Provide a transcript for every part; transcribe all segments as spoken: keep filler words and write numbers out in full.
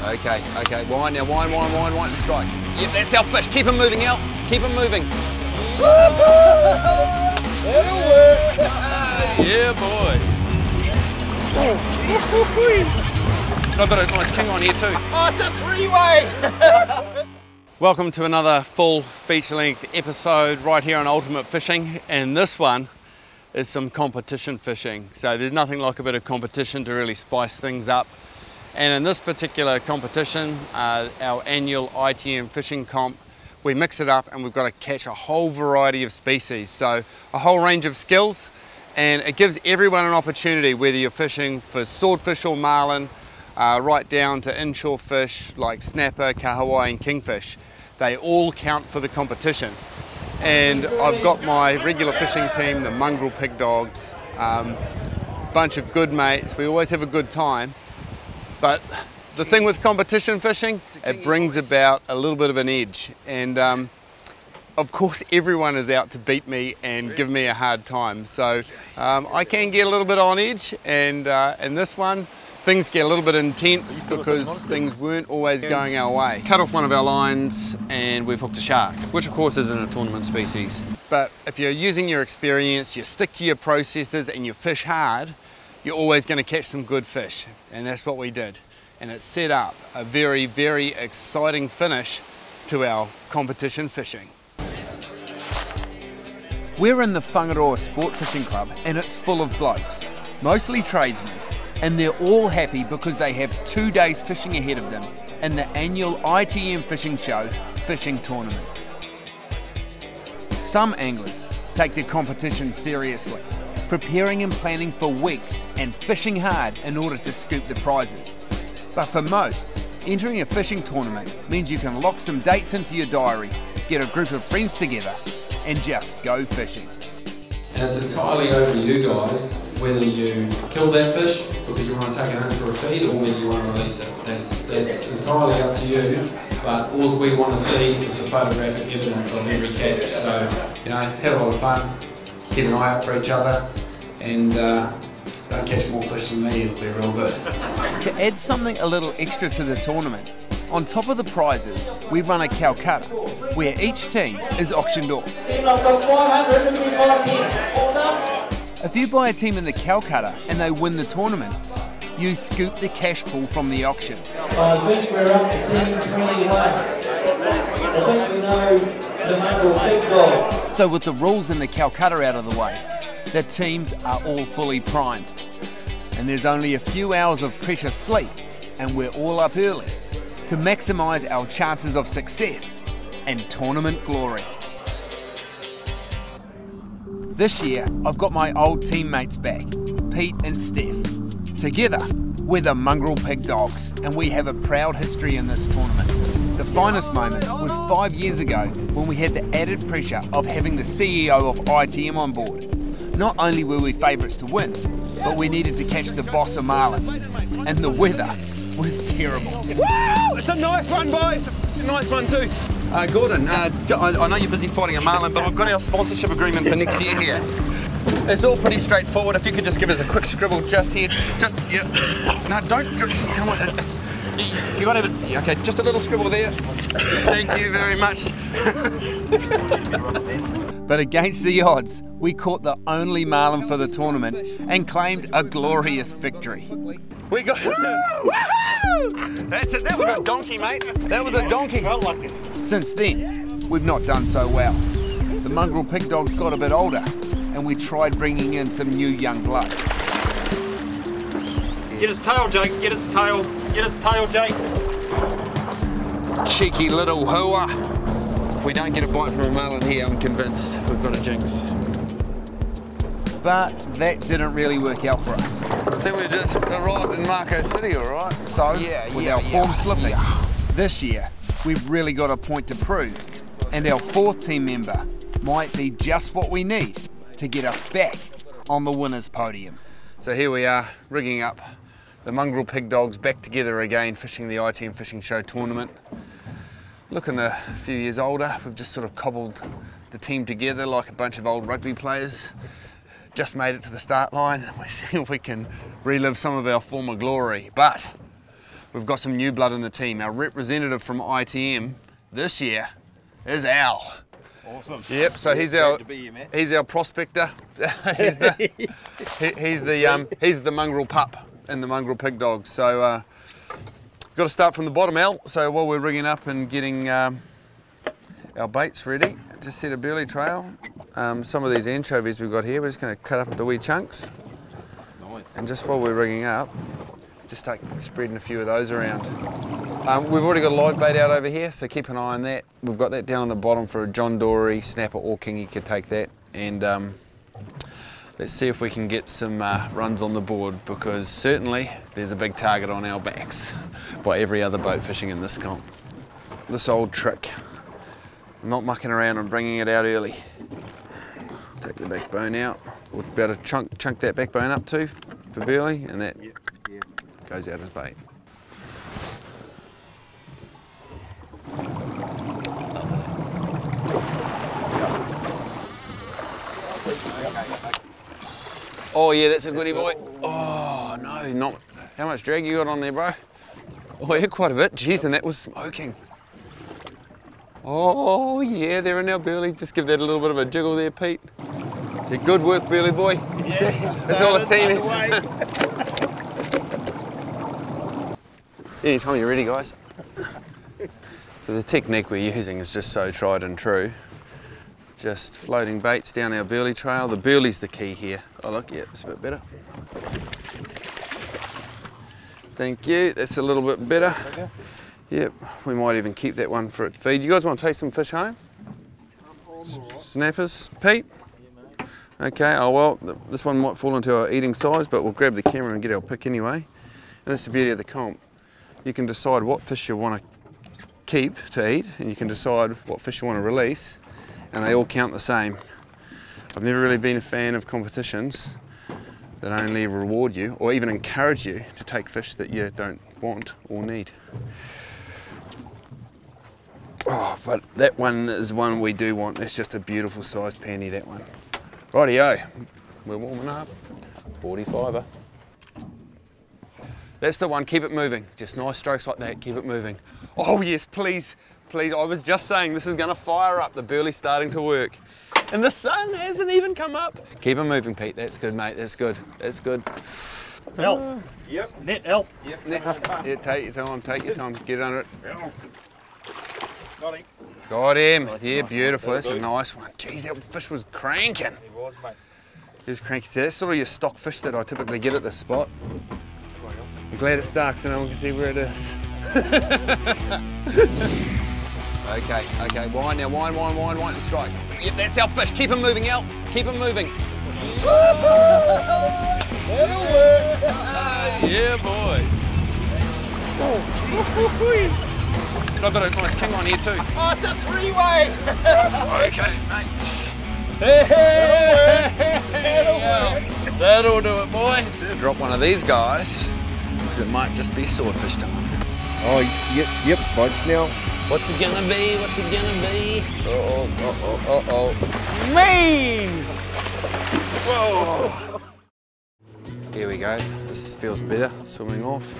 Okay, okay, wind now, wind, wind, wind, wind, and strike. Yep, that's our fish. Keep him moving out. Keep him moving. That'll work. Yeah, boy. And I've got a nice king on here too. Oh, it's a three-way. Welcome to another full feature-length episode right here on Ultimate Fishing, and this one is some competition fishing. So there's nothing like a bit of competition to really spice things up. And in this particular competition, uh, our annual I T M fishing comp, we mix it up and we've got to catch a whole variety of species. So a whole range of skills, and it gives everyone an opportunity, whether you're fishing for swordfish or marlin, uh, right down to inshore fish like snapper, kahawai and kingfish. They all count for the competition. And I've got my regular fishing team, the Mongrel Pig Dogs, um, bunch of good mates. We always have a good time. But the thing with competition fishing, it brings about a little bit of an edge. And um, of course, everyone is out to beat me and give me a hard time. So um, I can get a little bit on edge. And uh, in this one, things get a little bit intense because things weren't always going our way. Cut off one of our lines and we've hooked a shark, which of course isn't a tournament species. But if you're using your experience, you stick to your processes and you fish hard, you're always going to catch some good fish. And that's what we did. And it set up a very, very exciting finish to our competition fishing. We're in the Whangaroa Sport Fishing Club and it's full of blokes, mostly tradesmen, and they're all happy because they have two days fishing ahead of them in the annual I T M Fishing Show Fishing Tournament. Some anglers take their competition seriously, preparing and planning for weeks and fishing hard in order to scoop the prizes. But for most, entering a fishing tournament means you can lock some dates into your diary, get a group of friends together and just go fishing. And it's entirely over to you guys whether you kill that fish because you want to take it home for a feed or whether you want to release it. That's, that's entirely up to you, but all we want to see is the photographic evidence of every catch. So, you know, have a lot of fun, keep an eye out for each other, and uh, don't catch more fish than me, it'll be real good. To add something a little extra to the tournament, on top of the prizes, we run a Calcutta, where each team is auctioned off. Team, I've got five hundred fifty-five teams. All done? If you buy a team in the Calcutta and they win the tournament, you scoop the cash pool from the auction. I think we're up to team twenty-one. I think we know the Mongrel Pig Dogs. So with the rules in the Calcutta out of the way, the teams are all fully primed. And there's only a few hours of precious sleep, and we're all up early to maximise our chances of success and tournament glory. This year, I've got my old teammates back, Pete and Steph. Together, we're the Mongrel Pig Dogs, and we have a proud history in this tournament. The finest moment was five years ago when we had the added pressure of having the C E O of I T M on board. Not only were we favourites to win, but we needed to catch the boss of marlin, and the weather was terrible. Woo! It's a nice one, boys. It's a nice one too. Uh, Gordon, uh, I, I know you're busy fighting a marlin, but we've got our sponsorship agreement for next year here. It's all pretty straightforward. If you could just give us a quick scribble just here, just yeah. No, don't. Come on. You, you got to have a, okay. Just a little scribble there. Thank you very much. But against the odds, we caught the only marlin for the tournament and claimed a glorious victory. We got. Woohoo! That's it. That was a donkey, mate. That was a donkey. Felt like it. Since then, we've not done so well. The Mongrel Pig Dogs got a bit older, and we tried bringing in some new young blood. Get his tail, Jake. Get his tail. Get his tail, Jake. Cheeky little hooah. If we don't get a bite from a marlin here, I'm convinced we've got a jinx. But that didn't really work out for us. So we just arrived in Marco City, all right? So, yeah, with yeah, our yeah, form slipping, yeah. this year, we've really got a point to prove. And our fourth team member might be just what we need to get us back on the winner's podium. So here we are, rigging up the Mongrel Pig Dogs back together again, fishing the I T M Fishing Show tournament. Looking a few years older, we've just sort of cobbled the team together like a bunch of old rugby players. Just made it to the start line, and we're seeing if we can relive some of our former glory. But we've got some new blood in the team. Our representative from I T M this year is Al. Awesome. Yep, so he's our he's our prospector. he's the he, he's the um he's the mongrel pup in the mongrel pig dogs. So uh, got to start from the bottom, Al. So while we're rigging up and getting um, our baits ready, just set a burley trail. Um, some of these anchovies we've got here, we're just going to cut up into wee chunks. Nice. And just while we're rigging up, just start spreading a few of those around. Um, we've already got a live bait out over here, so keep an eye on that. We've got that down on the bottom for a John Dory, snapper or kingy could take that. And um, let's see if we can get some uh, runs on the board, because certainly there's a big target on our backs by every other boat fishing in this comp. This old trick, not mucking around and bringing it out early. Take the backbone out. We'll be able to chunk, chunk that backbone up too for burley, and that Yep, yep. goes out as bait. Oh yeah, that's a goodie boy. Oh no, not. How much drag you got on there, bro? Oh yeah, quite a bit. Jeez, and that was smoking. Oh yeah, they're in our burley. Just give that a little bit of a jiggle there, Pete. Yeah, good work, burley boy. Yeah, That's all a team is. Anytime you're ready, guys. So the technique we're using is just so tried and true. Just floating baits down our burley trail. The burley's the key here. Oh look, yeah, it's a bit better. Thank you, that's a little bit better. Okay. Yep, we might even keep that one for a feed. You guys want to take some fish home? Snappers, Pete? Okay, oh well, this one might fall into our eating size, but we'll grab the camera and get our pick anyway. And that's the beauty of the comp. You can decide what fish you want to keep to eat, and you can decide what fish you want to release, and they all count the same. I've never really been a fan of competitions that only reward you or even encourage you to take fish that you don't want or need. Oh, but that one is one we do want. That's just a beautiful sized panty, that one. Rightio, we're warming up. forty-fiver. That's the one, keep it moving. Just nice strokes like that, keep it moving. Oh yes, please, please. I was just saying this is gonna fire up. The burley's starting to work. And the sun hasn't even come up. Keep it moving, Pete. That's good, mate. That's good. That's good. Help. Uh, yep. Net help. Yep. Yeah, take your time, take your time. Get under it. Got him. Got him. Yeah, beautiful. That's a nice one. Jeez, that fish was cranking. He was, mate. He was cranky. So that's sort of your stock fish that I typically get at this spot. I'm glad it's dark so no one can see where it is. Okay, okay, wind now, wind, wind, wind, wind, and strike. Yep, that's our fish. Keep him moving, El. Keep him moving. That'll work. Yeah, boy. I've got a nice king on here too. Oh, it's a three-way. Okay, mate. That'll work. That'll do it, boys. Drop one of these guys, because it might just be swordfish time. Oh, yep, yep, bites now. What's it gonna be? What's it gonna be? Uh-oh, uh-oh, uh-oh. Mean! Whoa! Here we go. This feels better, swimming off.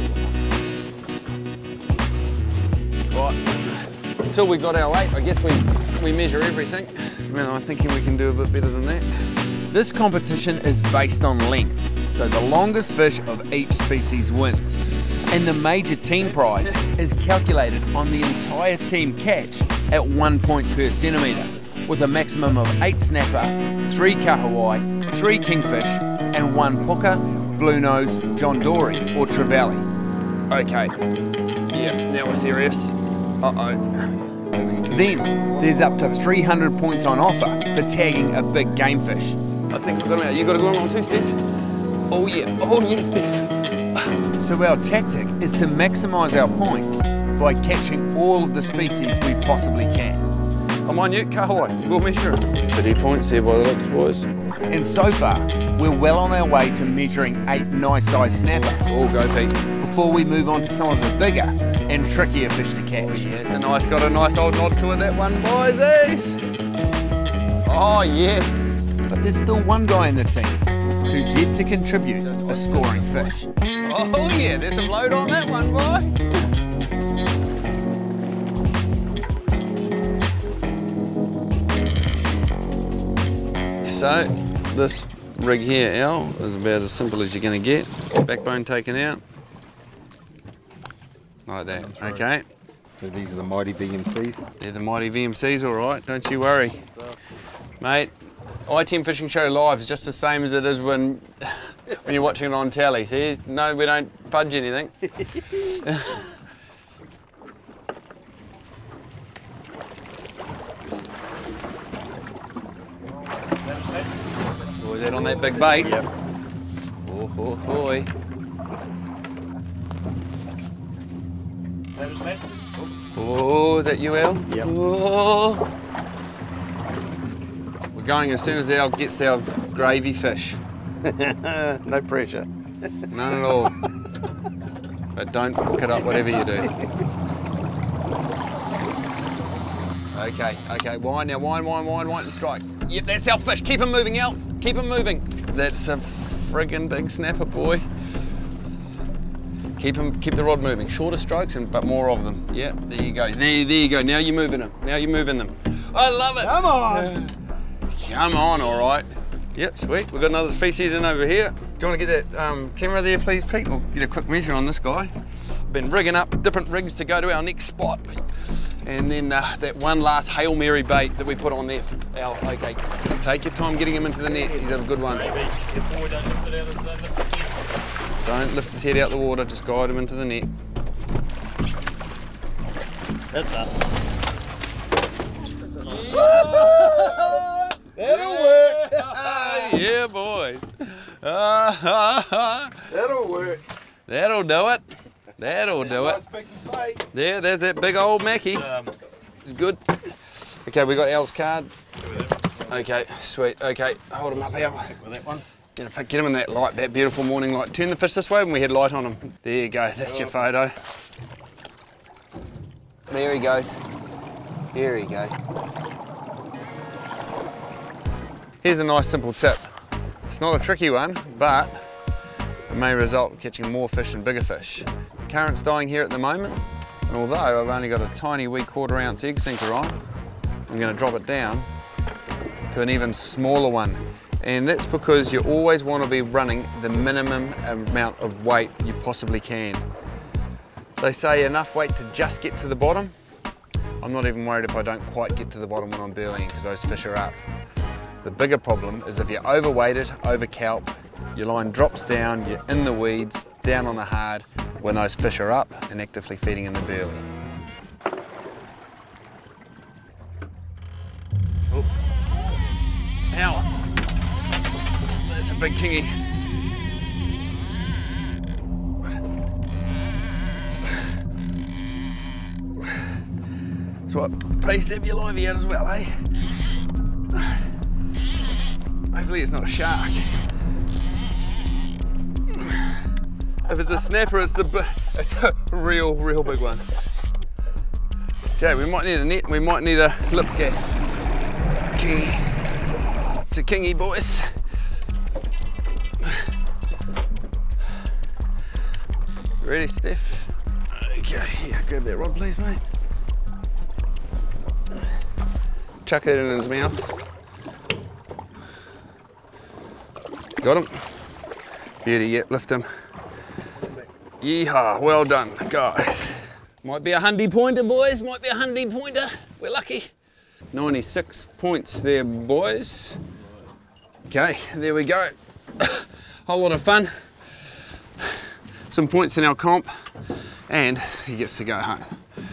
Right, until we got our weight, I guess we, we measure everything. Man, I'm thinking we can do a bit better than that. This competition is based on length, so the longest fish of each species wins. And the major team prize is calculated on the entire team catch at one point per centimetre, with a maximum of eight snapper, three kahawai, three kingfish, and one puka, blue nose, John Dory, or trevally. Okay, yeah, now we're serious. Uh-oh. Then, there's up to three hundred points on offer for tagging a big game fish. I think we've got him out. You got a good one too, Steph? Oh yeah, oh yeah, Steph. So our tactic is to maximise our points by catching all of the species we possibly can. I'm on you, kahawai. We'll measure it. thirty points there by the looks, boys. And so far, we're well on our way to measuring eight nice sized snapper. Oh, go Pete. Before we move on to some of the bigger and trickier fish to catch. Yeah, it's a nice, got a nice old nod to it, that one, boys. Oh, yes. But there's still one guy in the team who's yet to contribute a scoring fish. Oh yeah, there's some load on that one, boy. So, this rig here, Al, is about as simple as you're going to get. Backbone taken out. Like that, okay. So these are the mighty V M Cs. They're the mighty V M Cs, all right, don't you worry. Mate, I ten Fishing Show Live is just the same as it is when when you're watching it on telly. See, no, we don't fudge anything. Oh, is that on that big bait? Yep. Oh, ho, hoi. Oh, is that you, Al? Yep. Oh. We're going as soon as Al gets our gravy fish. No pressure. None at all. But don't hook it up, whatever you do. Okay, okay, wind now, wind, wind, wind, wind and strike. Yep, that's our fish. Keep him moving, Al. Keep him moving. That's a friggin' big snapper, boy. Keep him, keep the rod moving. Shorter strokes, and but more of them. Yep, there you go. There, there you go. Now you're moving them. Now you're moving them. I love it. Come on. Come on, all right. Yep, sweet. We've got another species in over here. Do you want to get that um, camera there, please, Pete? We'll get a quick measure on this guy. I've been rigging up different rigs to go to our next spot. And then uh, that one last Hail Mary bait that we put on there. Al, okay, just take your time getting him into the net. He's had a good one. Don't lift his head out the water, just guide him into the net. That's up. That'll work. Yeah, boys. Uh, That'll work. that'll do it. That'll do it. Nice big bait. There, there's that big old Mackie. Um, It's good. Okay, we got Al's card. Okay, sweet. Okay, hold him up, Al. With that one. Get, a, get him in that light, that beautiful morning light. Turn the fish this way when we had light on him. There you go, that's your photo. There he goes. Here he goes. Here's a nice simple tip. It's not a tricky one, but it may result in catching more fish and bigger fish. The current's dying here at the moment, and although I've only got a tiny wee quarter ounce egg sinker on, I'm going to drop it down to an even smaller one. And that's because you always want to be running the minimum amount of weight you possibly can. They say enough weight to just get to the bottom. I'm not even worried if I don't quite get to the bottom when I'm burling because those fish are up. The bigger problem is if you're overweighted, over kelp, your line drops down, you're in the weeds, down on the hard, when those fish are up and actively feeding in the burley. Oh. Ow. That's a big kingy. That's what pays to have your livey out as well, eh? Hopefully it's not a shark. If it's a snapper, it's, the, it's a real, real big one. Okay, we might need a net, we might need a lip gap. Okay. It's a kingy, boys. Ready, Steph? Okay, here, grab that rod, please, mate. Chuck it in his mouth. Got him. Beauty, yep, lift him. Yeehaw, well done, guys. Might be a hundy pointer, boys, might be a hundy pointer. We're lucky. ninety-six points there, boys. Okay, there we go. Whole lot of fun. Some points in our comp, and he gets to go home.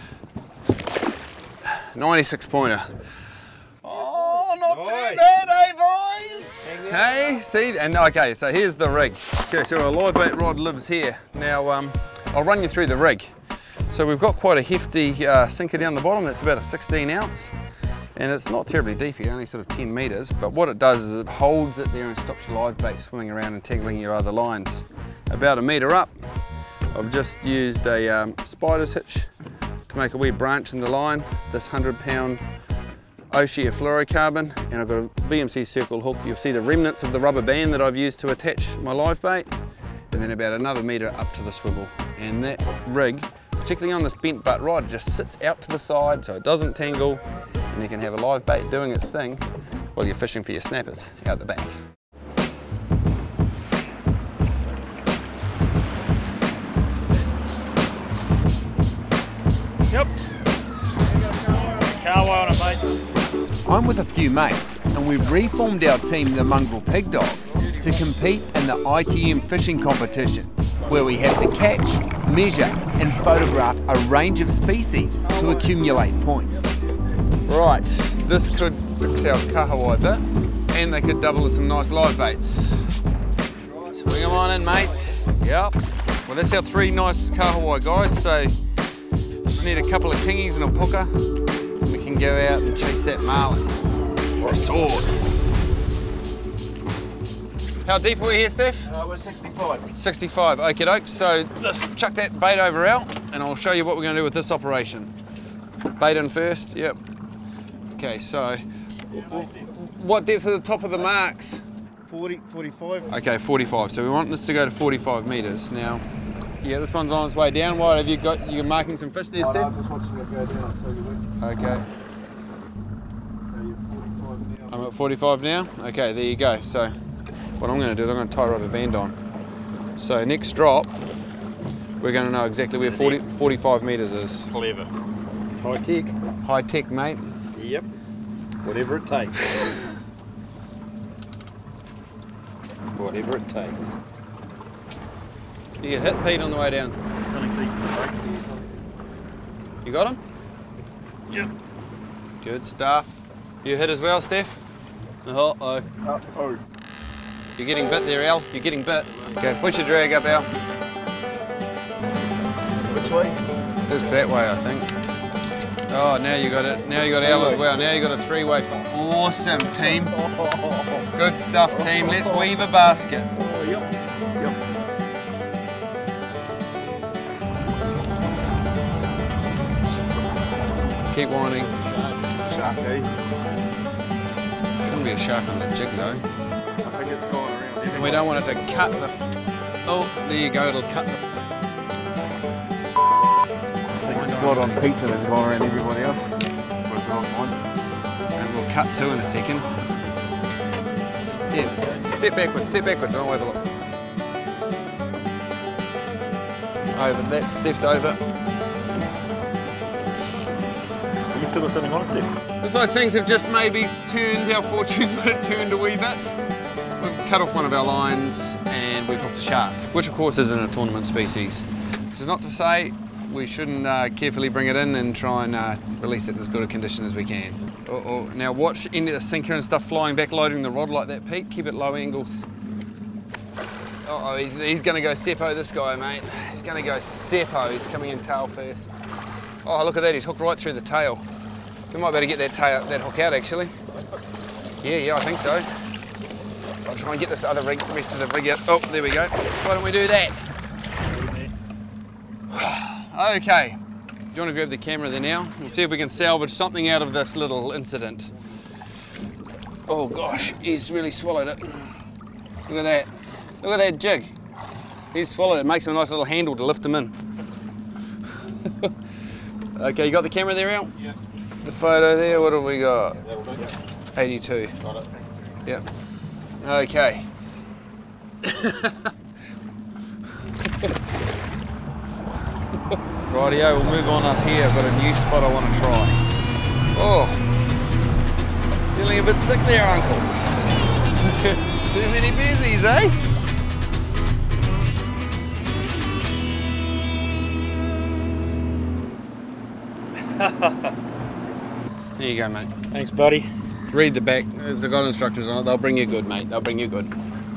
ninety-six pointer. Oh, not too bad, eh, boys? Hey, see, and okay, so here's the rig. Okay, so our live bait rod lives here. Now, um, I'll run you through the rig. So we've got quite a hefty uh, sinker down the bottom. That's about a sixteen ounce, and it's not terribly deep here, only sort of ten meters. But what it does is it holds it there and stops your live bait swimming around and tangling your other lines. About a meter up, I've just used a um, spider's hitch to make a wee branch in the line. This one hundred pound Oshia fluorocarbon, and I've got a V M C circle hook. You'll see the remnants of the rubber band that I've used to attach my live bait, and then about another metre up to the swivel. And that rig, particularly on this bent butt rod, it just sits out to the side so it doesn't tangle, and you can have a live bait doing its thing while you're fishing for your snappers out the back. Yep. Carway on it, mate. I'm with a few mates, and we've reformed our team, the Mongrel Pig Dogs, to compete in the I T M fishing competition, where we have to catch, measure and photograph a range of species to accumulate points. Right, this could fix our kahawai bit, and they could double with some nice live baits. Swing them on in, mate. Yep. Well, that's our three nice kahawai guys, so just need a couple of kingies and a puka. We can go out and chase that marlin, or a sword. How deep are we here, Steph? Uh, we're sixty-five. sixty-five, okie doke. So let's chuck that bait over out, and I'll show you what we're going to do with this operation. Bait in first, yep. Okay, so what depth are the top of the marks? forty, forty-five. Okay, forty-five. So we want this to go to forty-five metres. Now, yeah, this one's on its way down. What have you got? You're marking some fish there, Oh, no, Steph? I'm just watching it go down. I'll tell you when. Okay. Uh, you're forty-five now. I'm at forty-five now. Okay, there you go. So what I'm going to do is I'm going to tie a rubber band on. So next drop, we're going to know exactly where forty, forty-five metres is. Clever. It's high tech. High tech, mate. Yep. Whatever it takes. Whatever it takes. You get hit, Pete, on the way down. You got him? Yep. Good stuff. You hit as well, Steph? Uh-oh. Uh oh. You're getting bit there, Al. You're getting bit. Okay, push your drag up, Al. Which way? Just that way, I think. Oh, now you got it. Now you got Al as well. Now you got a three-way. Awesome, team. Good stuff, team. Let's weave a basket. Oh, yep. Yep. Keep winding. Shark, eh? Shouldn't be a shark on the jig, though. I think it's going around. And we don't want it to cut the... Oh, there you go. It'll cut the... Got on pizza that's gone around everybody else. What's the wrong one? And we'll cut two in a second. Yeah, s- step backwards, step backwards, I'll have a look. Over, that steps over. You still got something on, Steve? Looks like things have just maybe turned our fortunes, but it turned a wee bit. We've cut off one of our lines and we've hooked a shark, which of course isn't a tournament species. Which is not to say we shouldn't uh, carefully bring it in and try and uh, release it in as good a condition as we can. Uh oh. Now watch any of the sinker and stuff flying back, loading the rod like that, Pete. Keep it low angles. Uh oh, he's, he's going to go Seppo, this guy, mate. He's going to go Seppo. He's coming in tail first. Oh, look at that. He's hooked right through the tail. We might be able to get that, tail, that hook out, actually. Yeah, yeah, I think so. I'll try and get this other rig, rest of the rig out. Oh, there we go. Why don't we do that? Okay, do you want to grab the camera there now? We'll see if we can salvage something out of this little incident. Oh gosh, he's really swallowed it. Look at that. Look at that jig. He's swallowed it. It makes him a nice little handle to lift him in. Okay, you got the camera there, Al? Yeah. The photo there, what have we got? Yeah. eighty-two. Got it. Yep. Okay. Rightio, we'll move on up here. I've got a new spot I want to try. Oh, feeling a bit sick there, Uncle. Too many bezies, eh? There you go, mate. Thanks, buddy. Read the back. There's got instructions on it. They'll bring you good, mate. They'll bring you good.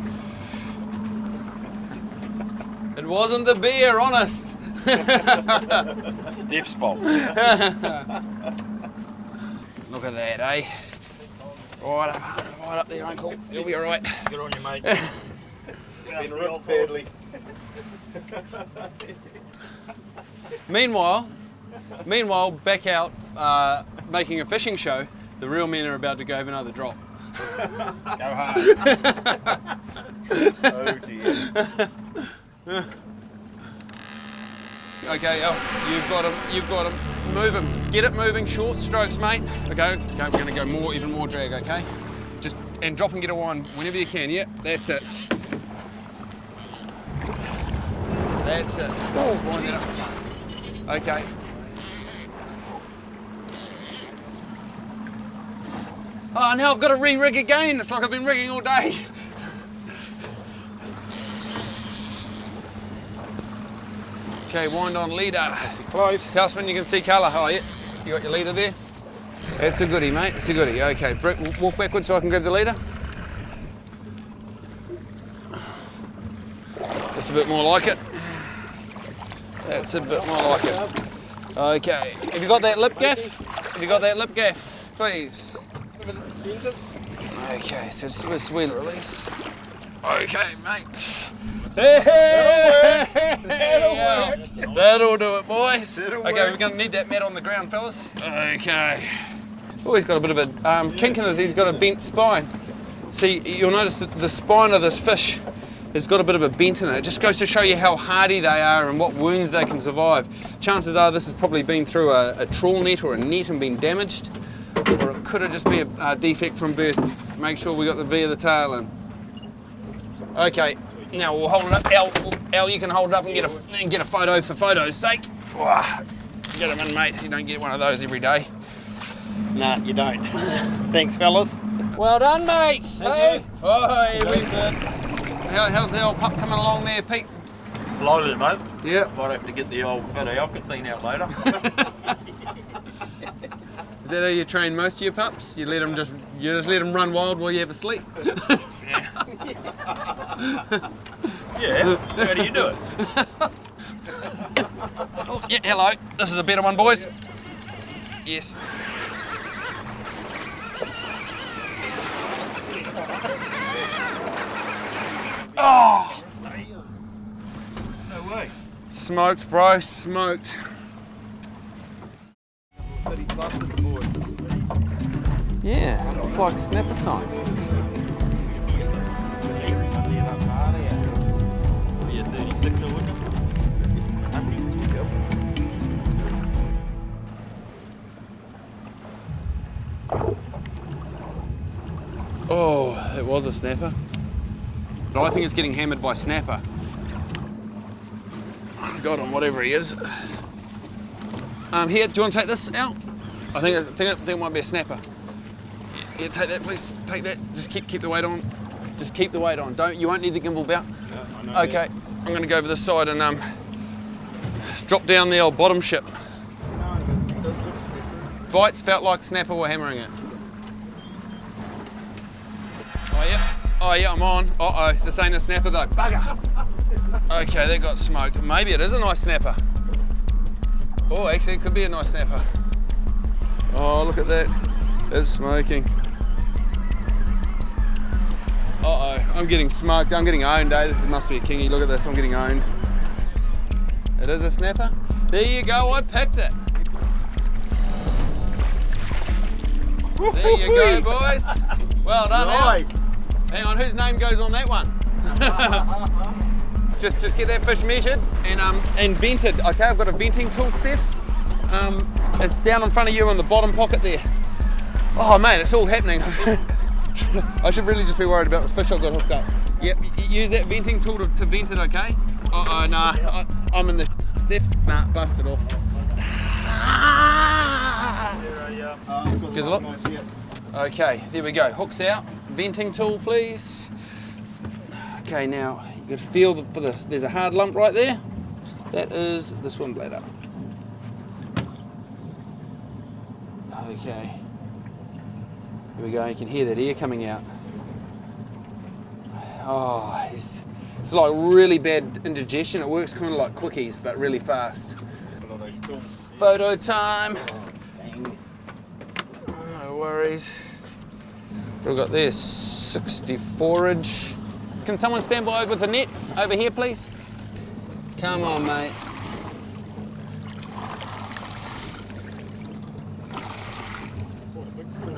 It wasn't the beer, honest. Steph's fault. Look at that, eh? Right up, right up there, Uncle. You'll be all right. Good on you, mate. Been ripped badly. Meanwhile, meanwhile, back out uh, making a fishing show. The real men are about to go have another drop. Go hard. Oh dear. Okay, oh, you've got him, you've got him. Move him. Get it moving, short strokes, mate. Okay, okay, we're gonna go more, even more drag, okay? Just, and drop and get a wind whenever you can, yep, that's it. That's it. Just wind it up. Okay. Oh, now I've got to re-rig again. It's like I've been rigging all day. Okay, wind on leader. Close. Tell us when you can see colour. Oh, yeah. You got your leader there? It's a goodie, mate. It's a goodie. Okay, Brett, walk backwards so I can grab the leader. That's a bit more like it. That's a bit more like it. Okay. Have you got that lip gaff? Have you got that lip gaff, please? Okay, so just a sweet release. Okay, mate. Hey, That'll work. That'll do it, boys. That'll Okay, work. we're gonna need that mat on the ground, fellas. Okay. Oh, he's got a bit of a um, kink in his, he's got a bent spine. See, you'll notice that the spine of this fish has got a bit of a bent in it. It just goes to show you how hardy they are and what wounds they can survive. Chances are this has probably been through a, a trawl net or a net and been damaged, or it could have just been a, a defect from birth. Make sure we got the V of the tail in. Okay, now we'll hold it up. Al, Al, you can hold it up and get a and get a photo for photo's sake. Wah. Get him in, mate. You don't get one of those every day. Nah, you don't. Thanks, fellas. Well done, mate. Hey. Oh, hey, we- Thanks, How, how's the old pup coming along there, Pete? Slowly, mate. Yeah. Might have to get the old bit of alkathene out later. Is that how you train most of your pups? You let them just you just let them run wild while you have a sleep. Yeah. How do you do it? Oh, yeah, hello. This is a better one, boys. Yes. Oh! No way. Smoked, bro, smoked. Yeah, it's like snapper sign. Be a thirty-sixer, wouldn't it? Oh, it was a snapper. But I think it's getting hammered by snapper. Got him, whatever he is. Um, here, do you want to take this out? I think, I think, it, I think it might be a snapper. Yeah, yeah, take that, please. Take that. Just keep keep the weight on. Just keep the weight on. Don't. You won't need the gimbal belt. Yeah, I know Okay, I'm going to go over this side and um, drop down the old bottom ship. Bites felt like snapper were hammering it. Oh yeah. Oh yeah, I'm on. Uh oh, this ain't a snapper though. Bugger. Okay, that got smoked. Maybe it is a nice snapper. Oh, actually, it could be a nice snapper. Oh, look at that. It's smoking. Uh oh, I'm getting smoked. I'm getting owned, eh? This must be a kingy. Look at this, I'm getting owned. It is a snapper. There you go, I picked it. There you go, boys. Well done, Al. Nice. Hang on, whose name goes on that one? just just get that fish measured and um and vented. Okay, I've got a venting tool, Steph. Um, it's down in front of you in the bottom pocket there. Oh mate, it's all happening. I should really just be worried about this fish I've got hooked up. Yep, use that venting tool to, to vent it, okay? Uh oh, nah, I, I'm in the Steph. Nah, busted off. Gives a look. Okay, there we go. Hooks out. Venting tool, please. Okay, now you got to feel the, for this. There's a hard lump right there. That is the swim bladder. Okay. Here we go. You can hear that air coming out. Oh, it's, it's like really bad indigestion. It works kind of like quickies, but really fast. Photo time. No worries. What have we got there? sixty-four inch. Can someone stand by with the net over here, please? Come on, mate.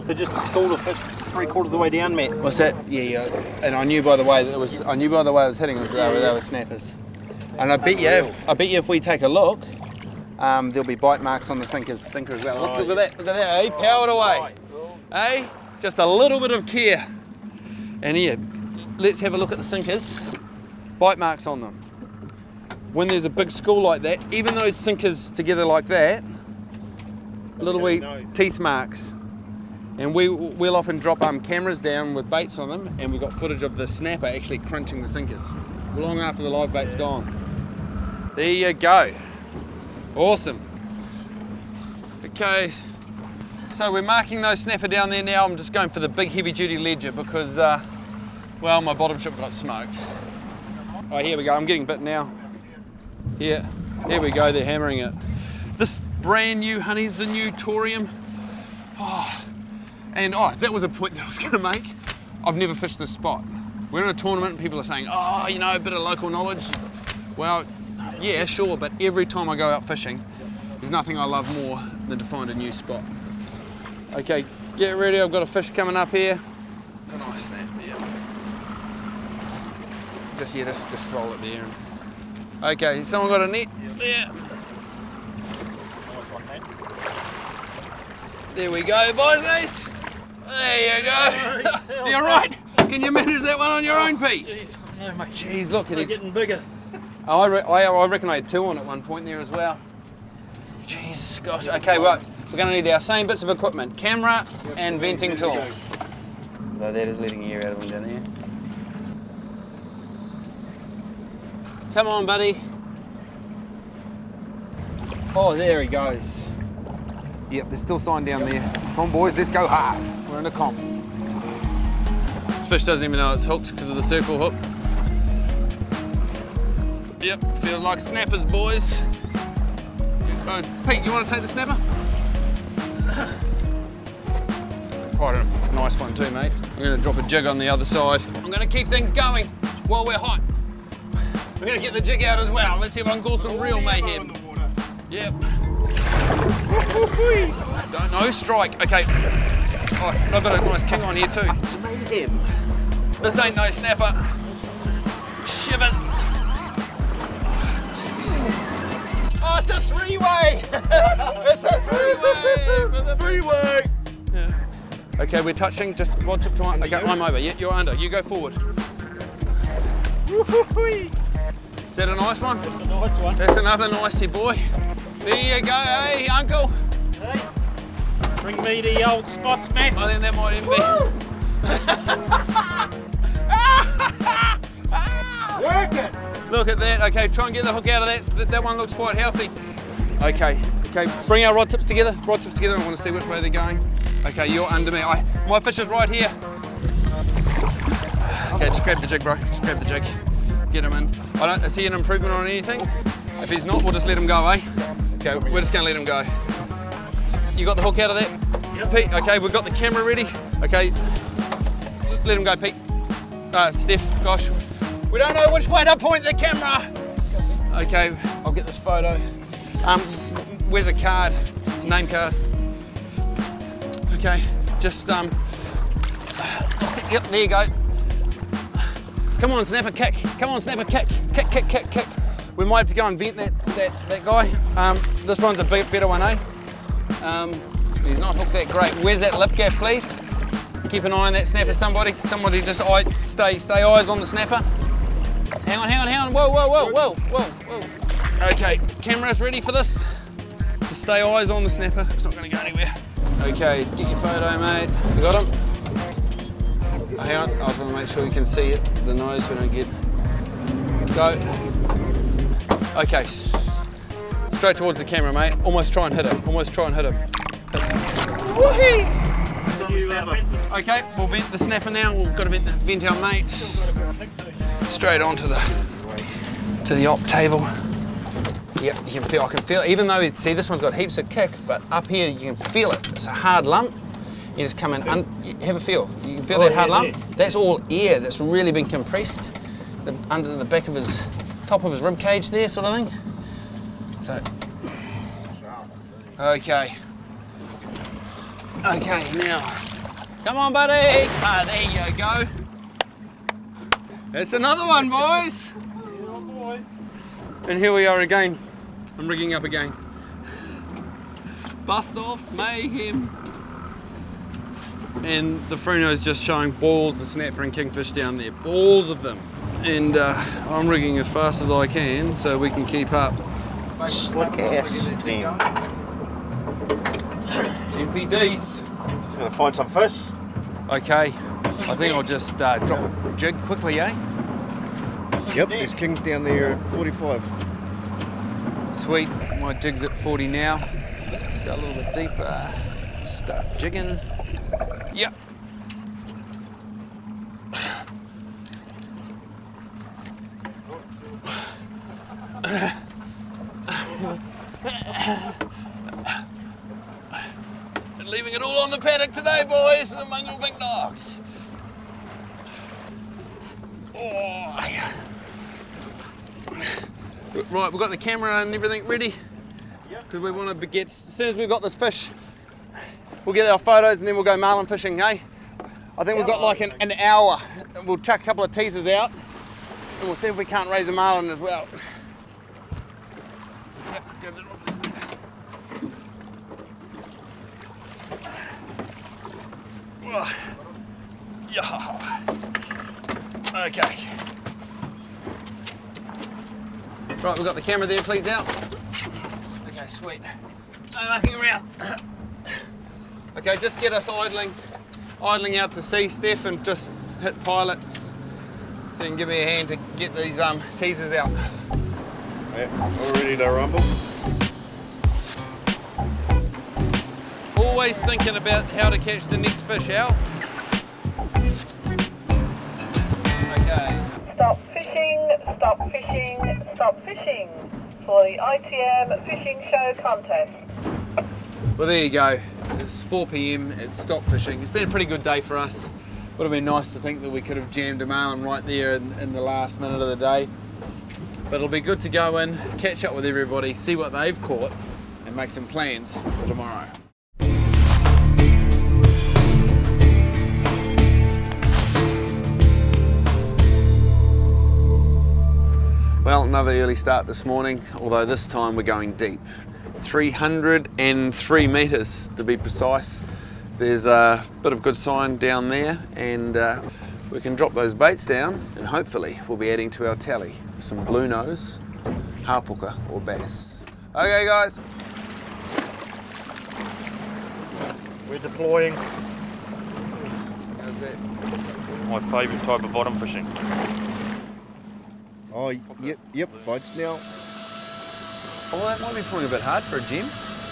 So just a school of fish three quarters of the way down, Matt. What's that? Yeah, yeah. And I knew by the way that it was. I knew by the way I was hitting it, they were, they were snappers. And I bet you, if, I bet you, if we take a look, um, there'll be bite marks on the sinkers, sinker as well. Look, look at that! Look at that! Eh? Powered away. Eh? Just a little bit of care. And here, let's have a look at the sinkers. Bite marks on them. When there's a big school like that, even those sinkers together like that, little wee teeth marks. And we, we'll often drop um, cameras down with baits on them, and we've got footage of the snapper actually crunching the sinkers long after the live bait's gone. There you go. Awesome. Okay, so we're marking those snapper down there now. I'm just going for the big heavy duty ledger because, uh, well, my bottom ship got smoked. Oh, here we go. I'm getting bit now. Yeah, here we go. They're hammering it. This brand new honey's the new Torium. Oh. And oh, that was a point that I was going to make. I've never fished this spot. We're in a tournament and people are saying, oh, you know, a bit of local knowledge. Well, yeah, sure, but every time I go out fishing, there's nothing I love more than to find a new spot. Okay, get ready, I've got a fish coming up here. It's a nice snap, yeah. Just, yeah, just, just roll it there. Okay, someone got a net? Yeah. There we go, boys. There you go. You're right. Can you manage that one on your own, Pete? Jeez, no, mate. Jeez, look, it They're is getting bigger. Oh, I, re I, I reckon I had two on at one point there as well. Jeez, gosh. Okay, right. We're going to need our same bits of equipment: camera and venting tool. So that is letting air out of them down there. Come on, buddy. Oh, there he goes. Yep, there's still sign down there. Come on, boys, let's go hard. We're in a comp. This fish doesn't even know it's hooked because of the circle hook. Yep, feels like snappers, boys. Uh, Pete, you want to take the snapper? Quite a nice one too, mate. I'm going to drop a jig on the other side. I'm going to keep things going while we're hot. We're going to get the jig out as well. Let's see if I can call some real mayhem. Yep. Don't know, strike. Okay. Oh, I've got a nice king on here too. It's mayhem. This ain't no snapper. Shivers. Oh, it's a three-way! It's a three-way! For the three-way! Yeah. Okay, we're touching, just rod tip to one. Okay, I'm over. Yeah, you're under. You go forward. Is that a nice one? That's a nice one. That's another nicey boy. There you go, hey, uncle. Hey, bring me the old spots, man. I think that might even be. Work it! Look at that. Okay, try and get the hook out of that. That, that one looks quite healthy. Okay, okay, bring our rod tips together. Rod tips together. I want to see which way they're going. Okay, you're under me. I, my fish is right here. Okay, just grab the jig, bro. Just grab the jig. Get him in. I don't, is he an improvement on anything? If he's not, we'll just let him go, eh? Okay, we're just going to let him go. You got the hook out of that? Yep. Pete, okay, we've got the camera ready. Okay, let him go, Pete. Uh, Steph, gosh. We don't know which way to point the camera. Okay, I'll get this photo. Um, where's a card? Name card. Okay, just, um, yep, there you go. Come on, snapper, kick. Come on, snapper, kick. Kick, kick, kick, kick. We might have to go and vent that, that, that guy. Um, this one's a bit better one, eh? Um, he's not hooked that great. Where's that lip gap, please? Keep an eye on that snapper, somebody. Somebody just eye, stay, stay eyes on the snapper. Hang on, hang on, hang on. Whoa, whoa, whoa, whoa, whoa, whoa. Okay, camera's ready for this. Just stay eyes on the snapper. It's not gonna go anywhere. Okay, get your photo, mate. You got him? Oh, hang on, I just want to make sure you can see it. The nose we don't get. Go. Okay, straight towards the camera, mate. Almost try and hit him. Almost try and hit him. Woohee! Okay, we'll vent the snapper now. We've got to vent, the, vent our mate. Straight onto the to the op table. Yep, you can feel. I can feel. Even though see this one's got heaps of kick, but up here you can feel it. It's a hard lump. You just come in, un, have a feel. You can feel oh, that hard yeah, lump? Yeah. That's all air that's really been compressed the, under the back of his, top of his rib cage there, sort of thing. So, okay. Okay, now, Come on, buddy. Ah, there you go. It's another one, boys. And here we are again. I'm rigging up again. Bust-offs, mayhem. And the Fruno is just showing balls of snapper and kingfish down there. Balls of them. And uh, I'm rigging as fast as I can so we can keep up. Slick ass team. M P Ds. Just gonna find some fish. Okay, I think I'll just uh, drop a jig quickly, eh? Yep, there's kings down there at forty-five. Sweet, my jig's at forty now. Let's go a little bit deeper. Start jigging. Yep. Leaving it all on the paddock today, boys, the Mongrel Big Dogs. Oh. Right, we've got the camera and everything ready. Because we want to get, as soon as we've got this fish, we'll get our photos and then we'll go marlin fishing, hey? I think we've got like an, an hour. We'll chuck a couple of teasers out and we'll see if we can't raise a marlin as well. Yep, go to the rock, please. Yeah. Okay. Right, we've got the camera there, please out. Okay, sweet. No mucking around. Okay, just get us idling, idling out to sea, Steph, and just hit pilots so you can give me a hand to get these um, teasers out. Yeah, all ready to rumble. Always thinking about how to catch the next fish out. Okay. Stop fishing, stop fishing, stop fishing for the I T M Fishing Show contest. Well, there you go. It's four p m, it's stop fishing. It's been a pretty good day for us. Would have been nice to think that we could have jammed a marlin right there in, in the last minute of the day. But it'll be good to go in, catch up with everybody, see what they've caught, and make some plans for tomorrow. Well, another early start this morning, although this time we're going deep. three hundred and three metres to be precise. There's a bit of good sign down there and uh, we can drop those baits down and hopefully we'll be adding to our tally some blue nose, harpooker or bass. Okay guys. We're deploying. How's that? My favourite type of bottom fishing. Oh, yep, yep, bites now. Oh, that might be pulling a bit hard for a gem.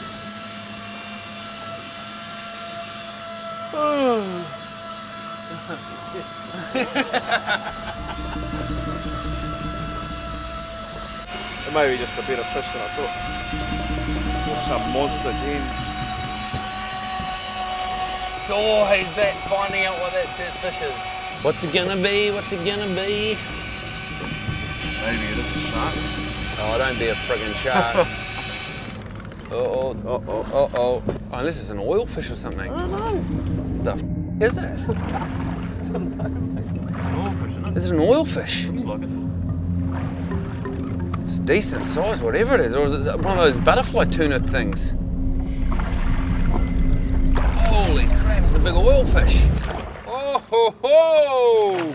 It may be just a better fish than I thought. Or some monster gem. It's always that finding out what that first fish is. What's it gonna be? What's it gonna be? Maybe it is a shark. Oh, don't be a friggin' shark. Uh-oh. Uh-oh. Uh-oh. Oh, unless it's an oil fish or something. I don't know. The f is it? Oil fish, isn't it? Is it an oil fish? Looks like it. It's decent size, whatever it is. Or is it one of those butterfly tuna things? Holy crap, it's a big oil fish. Oh ho ho!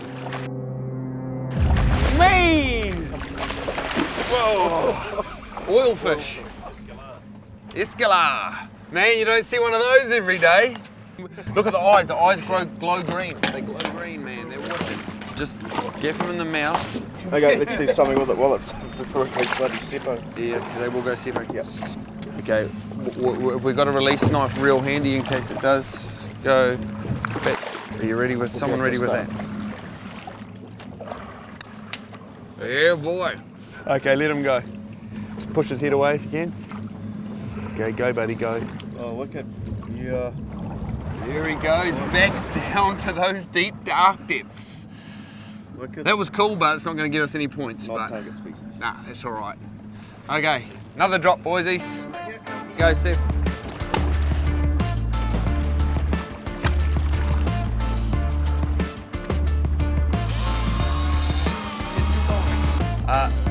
Mean! Whoa! Oil fish. Escalar. Man, you don't see one of those every day. Look at the eyes. The eyes glow, glow green. They glow green, man. They're wicked. Just get them in the mouth. Okay, let's do something with it while it's before it goes bloody seppo. Yeah, because they will go separate. Yep. Okay, w w we've got a release knife real handy in case it does go back. Are you ready with, someone ready with that? Yeah, boy. Okay, let him go. Just push his head away if you can. Okay, go, buddy, go. Oh, wicked. Yeah. There he goes, back down to those deep, dark depths. Wicked. That was cool, but it's not going to get us any points. Not but target species. Nah, that's all right. Okay, another drop, boysies. Go, Steph.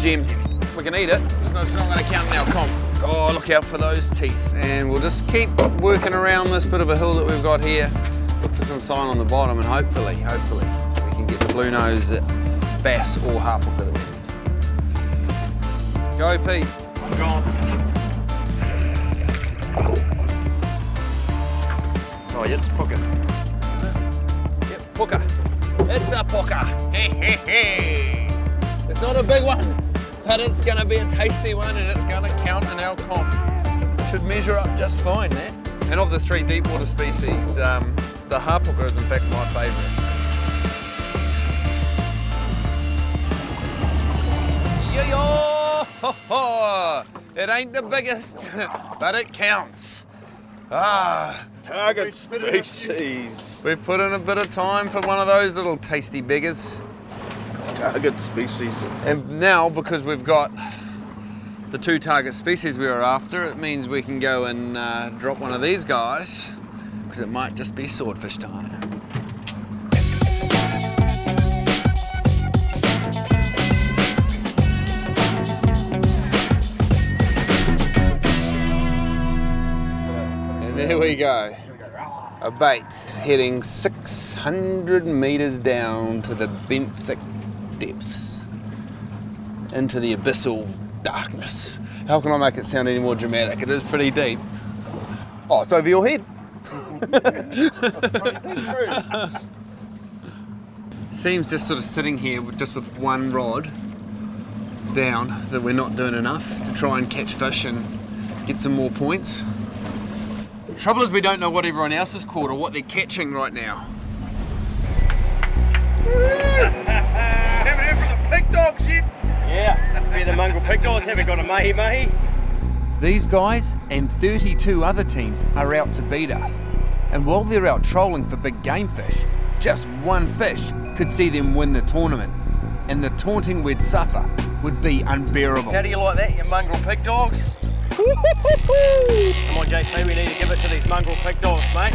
gem. We can eat it. It's not, it's not going to count in our comp. Oh, look out for those teeth. And we'll just keep working around this bit of a hill that we've got here. Look for some sign on the bottom, and hopefully, hopefully, we can get the blue nose bass or harpooker that we need. Go, Pete. I'm gone. Oh, yeah, it's pocket. Yep, pooker. It's a pooker. Hey, hey, hey. It's not a big one, but it's going to be a tasty one, and it's going to count in our comp. Should measure up just fine, that. And of the three deep water species, um, the harpooker is in fact my favourite. Yo-yo! Ho ho! It ain't the biggest, but it counts. Ah. Target species. We've put in a bit of time for one of those little tasty beggars. Target species. And now, because we've got the two target species we were after, it means we can go and uh, drop one of these guys, because it might just be swordfish time. And there we go. A bait heading six hundred metres down to the benthic depths, into the abyssal darkness. How can I make it sound any more dramatic? It is pretty deep. Oh, it's over your head. Seems just sort of sitting here with, just with one rod down, that we're not doing enough to try and catch fish and get some more points. The trouble is we don't know what everyone else has caught or what they're catching right now. Haven't heard from the pig dogs yet. Yeah, we're the mongrel pig dogs, haven't got a mahi mahi. These guys and thirty-two other teams are out to beat us. And while they're out trolling for big game fish, just one fish could see them win the tournament. And the taunting we'd suffer would be unbearable. How do you like that, you mongrel pig dogs? Come on, J C, we need to give it to these mongrel pig dogs, mate.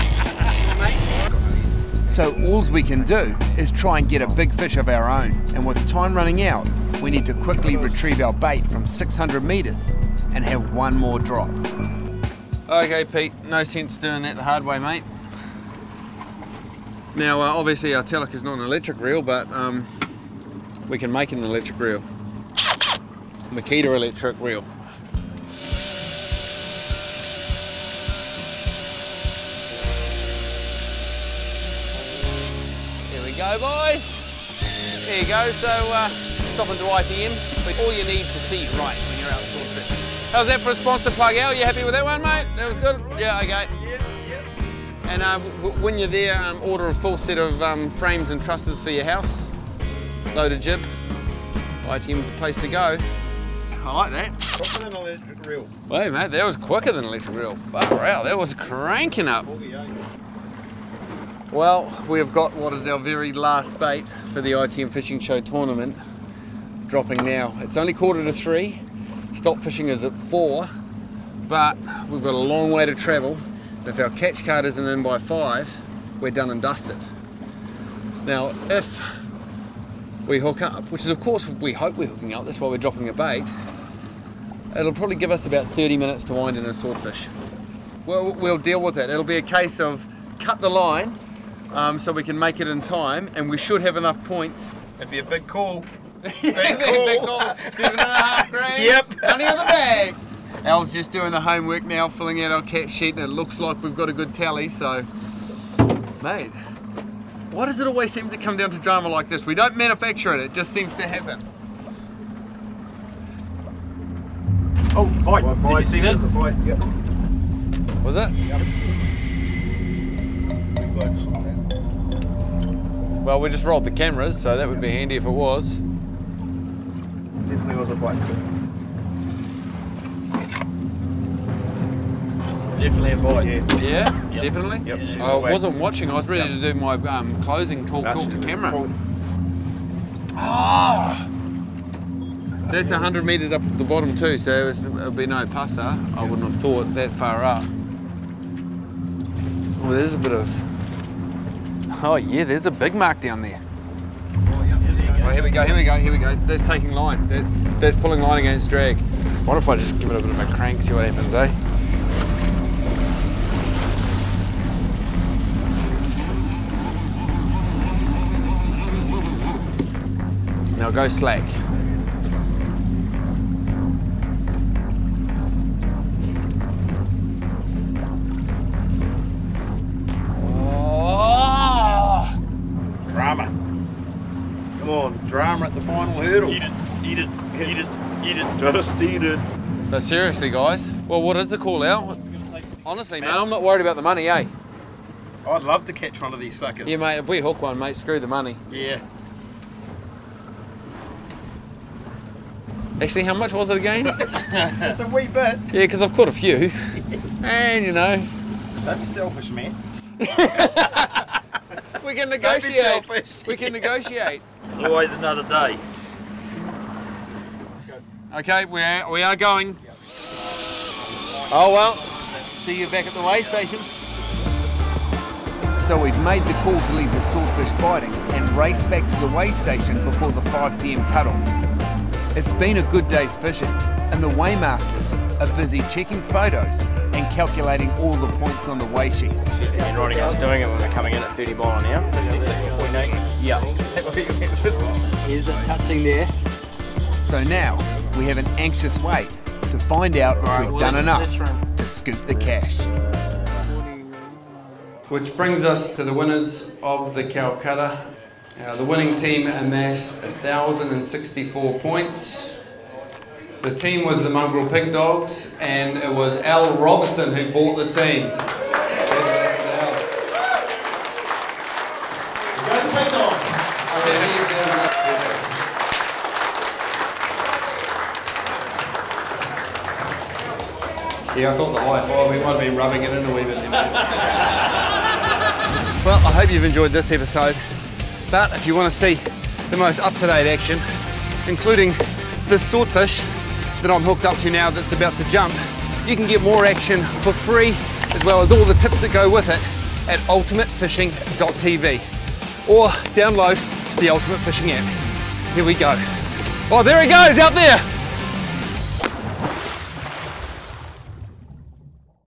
So all we can do is try and get a big fish of our own. And with time running out, we need to quickly retrieve our bait from six hundred metres and have one more drop. Okay, Pete, no sense doing that the hard way, mate. Now, uh, obviously our Telic is not an electric reel, but um, we can make an electric reel. Makita electric reel. There we go, boys. There you go, so uh, stop into I T M, but all you need to see right when you're out sword fishing. How's that for a sponsor plug out? You happy with that one, mate? That was good? Yeah, okay. And uh, w when you're there, um, order a full set of um, frames and trusses for your house. Load a jib. I T M's the place to go. I like that. Quicker than an electric reel. Wait, mate, that was quicker than electric reel. Far out, that was cranking up. Well, we've got what is our very last bait for the I T M Fishing Show tournament, dropping now. It's only quarter to three. Stop fishing is at four, but we've got a long way to travel. If our catch card isn't in by five, we're done and dusted. Now, if we hook up, which is of course we hope we're hooking up, that's why we're dropping a bait, it'll probably give us about thirty minutes to wind in a swordfish. We'll, we'll deal with it. It'll be a case of cut the line um, so we can make it in time, and we should have enough points. It'd be a big call. Big call. Big call. Seven and a half grand. Yep. Money in the bag. Al's just doing the homework now, filling out our catch sheet, and it looks like we've got a good tally, so... Mate, why does it always seem to come down to drama like this? We don't manufacture it, it just seems to happen. Oh, bite. Bite, Did bite. you see that? There's a bite, yep. Was it? Yep. Big blokes on that. Well, we just rolled the cameras, so that would be handy if it was. Definitely was a bite. Definitely a bite. Yeah. Yeah, Yep. definitely? Yep. I wasn't watching, I was ready to do my um, closing talk, talk to camera. Oh! That's one hundred metres up off the bottom too, so it's, it'll be no passer. I wouldn't have thought that far up. Oh, there's a bit of... Oh yeah, there's a big mark down there. Oh, yep. Wait Oh, here we go, here we go, here we go. There's taking line. There, there's pulling line against drag. What if I just give it a bit of a crank, see what happens, eh? Now go slack. Drama. Come on, drama at the final hurdle. Eat it, eat it, eat it, eat it. Just eat it. But seriously, guys, well, what is the call out? Honestly, man, I'm not worried about the money, eh? I'd love to catch one of these suckers. Yeah, mate, if we hook one, mate, screw the money. Yeah. Actually, how much was it again? It's a wee bit. Yeah, because I've caught a few. And, you know. Don't be selfish, man. We can Don't be negotiate. selfish. We can negotiate. There's always another day. Okay, we are, we are going. Oh, well, see you back at the weigh station. So we've made the call to leave the swordfish biting and race back to the weigh station before the five p m cutoff. It's been a good day's fishing, and the weighmasters are busy checking photos and calculating all the points on the weigh sheets. And Roddy is doing it when we're coming in at thirty mile an hour. fifty-six point eight. Yeah. Is it touching there? So now we have an anxious wait to find out if Right, we've well, done let's- enough let's run. to scoop the cash. Which brings us to the winners of the Calcutta. Uh, the winning team amassed one thousand sixty-four points. The team was the Mongrel Pig Dogs, and it was Al Robertson who bought the team. Yeah, I thought the high five, we might have been rubbing it in a wee bit. Well, I hope you've enjoyed this episode. But if you want to see the most up-to-date action, including this swordfish that I'm hooked up to now that's about to jump, you can get more action for free, as well as all the tips that go with it, at ultimate fishing dot t v. Or download the Ultimate Fishing app. Here we go. Oh, there he goes out there.